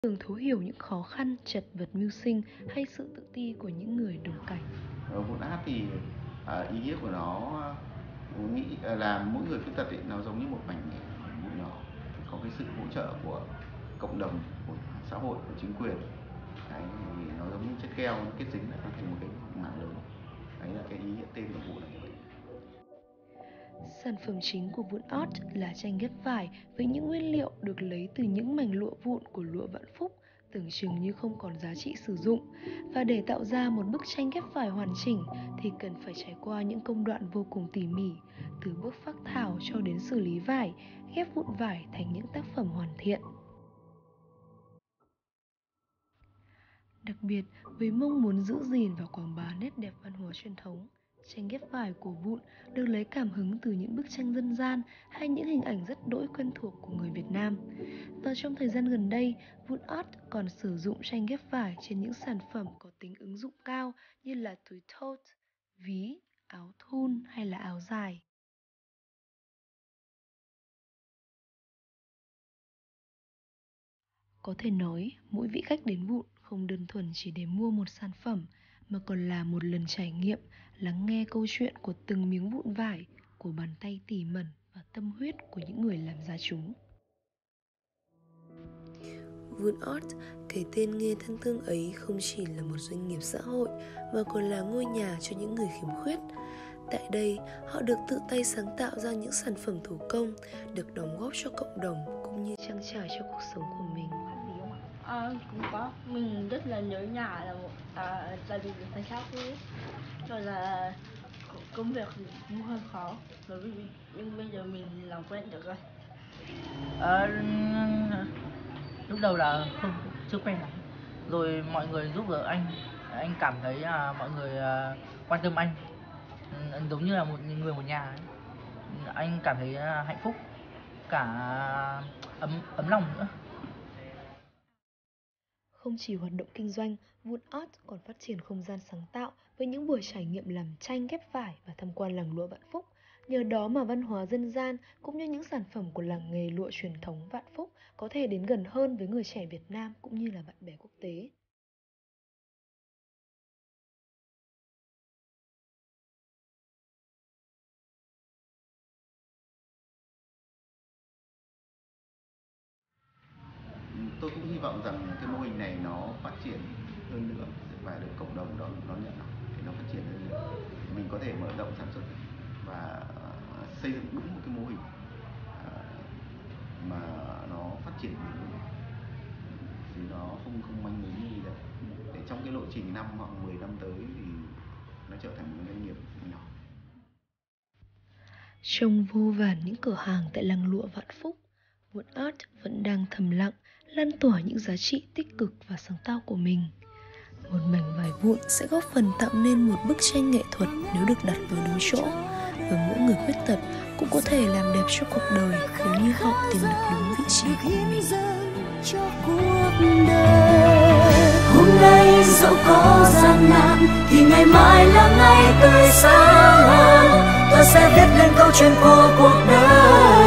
thường thấu hiểu những khó khăn, chật vật mưu sinh hay sự tự ti của những người đồng cảnh. Vụn át thì ý nghĩa của nó nghĩ là mỗi người khuyết tật ấy, nó giống như một mảnh vụn nhỏ, có cái sự hỗ trợ của cộng đồng, của xã hội, của chính quyền. Đấy, thì nó giống như chất keo, nó kết dính lại thành một cái mảng lớn. Đấy là cái ý nghĩa tên của vụn là như vậy. Sản phẩm chính của vụn art là tranh ghép vải với những nguyên liệu được lấy từ những mảnh lụa vụn của lụa Vạn Phúc, tưởng chừng như không còn giá trị sử dụng. Và để tạo ra một bức tranh ghép vải hoàn chỉnh thì cần phải trải qua những công đoạn vô cùng tỉ mỉ, từ bước phác thảo cho đến xử lý vải, ghép vụn vải thành những tác phẩm hoàn thiện. Đặc biệt, với mong muốn giữ gìn và quảng bá nét đẹp văn hóa truyền thống, tranh ghép vải của vụn được lấy cảm hứng từ những bức tranh dân gian hay những hình ảnh rất đỗi quen thuộc của người Việt Nam. Và trong thời gian gần đây, vụn art còn sử dụng tranh ghép vải trên những sản phẩm có tính ứng dụng cao như là túi tote, ví, áo thun hay là áo dài. Có thể nói, mỗi vị khách đến vụn không đơn thuần chỉ để mua một sản phẩm, mà còn là một lần trải nghiệm, lắng nghe câu chuyện của từng miếng vụn vải, của bàn tay tỉ mẩn và tâm huyết của những người làm ra chúng. Vụn Art, cái tên nghe thân thương ấy không chỉ là một doanh nghiệp xã hội mà còn là ngôi nhà cho những người khiếm khuyết. Tại đây, họ được tự tay sáng tạo ra những sản phẩm thủ công, được đóng góp cho cộng đồng cũng như trang trải cho cuộc sống của mình. Cũng có, mình rất là nhớ nhà, là gia đình của thầy khác ấy. Rồi là công việc cũng hơi khó rồi, nhưng bây giờ mình làm quen được rồi. Lúc đầu là chưa quen lắm, rồi mọi người giúp đỡ anh cảm thấy là mọi người quan tâm anh, giống như là một nhà ấy. Anh cảm thấy hạnh phúc, cả ấm lòng nữa. Không chỉ hoạt động kinh doanh, Vụn Art còn phát triển không gian sáng tạo với những buổi trải nghiệm làm tranh ghép vải và tham quan làng lụa Vạn Phúc. Nhờ đó mà văn hóa dân gian cũng như những sản phẩm của làng nghề lụa truyền thống Vạn Phúc có thể đến gần hơn với người trẻ Việt Nam cũng như là bạn bè quốc tế. Tôi cũng hy vọng rằng cái mô hình này nó phát triển hơn nữa và được cộng đồng đón nhận để nó phát triển hơn nữa. Mình có thể mở rộng sản xuất và xây dựng đúng một cái mô hình mà nó phát triển bền vững, thì nó không manh mún như bây giờ. Để trong cái lộ trình 5 hoặc 10 năm tới thì nó trở thành một doanh nghiệp nhỏ. Trong vô vàn những cửa hàng tại làng lụa Vạn Phúc, Vụn Art vẫn đang thầm lặng lan tỏa những giá trị tích cực và sáng tạo của mình. Một mảnh vải vụn sẽ góp phần tạo nên một bức tranh nghệ thuật nếu được đặt vào đúng chỗ, và mỗi người khuyết tật cũng có thể làm đẹp cho cuộc đời nếu như họ tìm được đúng vị trí của mình. Hôm nay dẫu có gian nan thì ngày mai là ngày tươi sáng hơn. Tôi sẽ viết lên câu chuyện của cuộc đời.